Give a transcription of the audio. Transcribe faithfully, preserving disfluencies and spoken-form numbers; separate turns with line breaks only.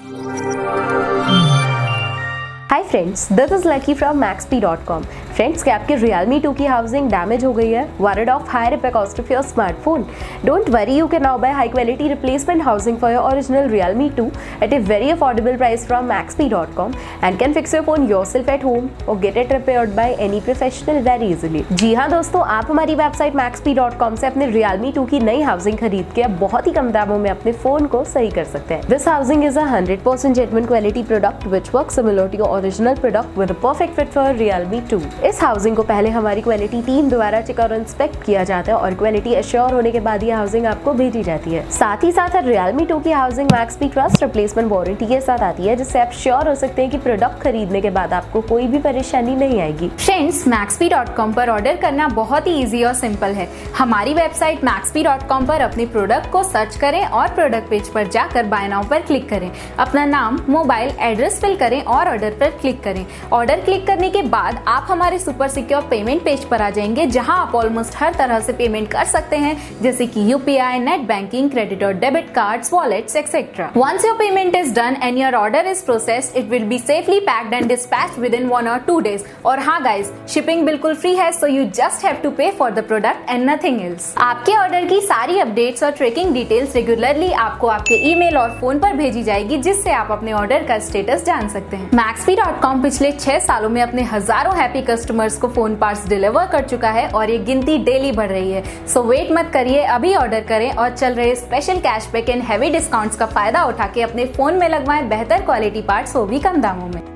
Hi friends, this is Lucky from MaxP dot com. Friends, क्या आपके Realme two की housing damage हो गई है? Worried of high repair cost of your smartphone? Don't worry, you can now buy high quality replacement housing for your original Realme two at a very affordable price from maxp dot com and can fix your phone yourself at home or get it repaired by any professional very easily। जी हाँ दोस्तों, आप हमारी website मैक्सपी dot com से अपने Realme two की नई housing खरीद के अब बहुत ही कम दामों में अपने फोन को सही कर सकते हैं। This housing is a hundred percent genuine quality product which works similar to your original product with a perfect fit for Realme two. इस हाउसिंग को पहले हमारी क्वालिटी टीम द्वारा चेक और इंस्पेक्ट किया जाता है और क्वालिटी एश्योर होने के बाद ये हाउसिंग आपको भेजी जाती है। साथ ही साथ Realme टू की हाउसिंग मैक्सपी ट्रस्ट रिप्लेसमेंट वारंटी के साथ आती है, जिससे आप श्योर हो सकते हैं कि प्रोडक्ट खरीदने के बाद आपको कोई भी परेशानी नहीं आएगी।
फ्रेंड्स, मैक्सपी डॉट कॉम पर ऑर्डर करना बहुत ही इजी और सिंपल है। हमारी वेबसाइट मैक्सपी डॉट कॉम पर अपने प्रोडक्ट को सर्च करें और प्रोडक्ट पेज पर जाकर बाय नाउ पर क्लिक करें। अपना नाम, मोबाइल, एड्रेस फिल करें और ऑर्डर पर क्लिक करें। ऑर्डर क्लिक करने के बाद आप हमारे सुपर सिक्योर पेमेंट पेज पर आ जाएंगे, जहां आप ऑलमोस्ट हर तरह से पेमेंट कर सकते हैं, जैसे कि यूपीआई, नेट बैंकिंग, क्रेडिट और debit cards, wallets etcetera. Once your payment is done and your order is processed, it will be safely packed and dispatched within one or two days. और हाँ guys, shipping बिल्कुल free है, so you just have to pay for the product and nothing else. आपके order की सारी updates और tracking details regularly आपको आपके ईमेल और फोन पर भेजी जाएगी, जिससे आप अपने ऑर्डर का स्टेटस जान सकते हैं। मैक्सपी डॉट कॉम पिछले छह सालों में अपने हजारों हैप्पी कस्टमर्स को फोन पार्ट्स डिलीवर कर चुका है और ये गिनती डेली बढ़ रही है। सो वेट मत करिए, अभी ऑर्डर करें और चल रहे special cashback and heavy discounts का फायदा उठा के अपने फोन में लगवाएं बेहतर क्वालिटी पार्ट्स, वो भी कम दामों में।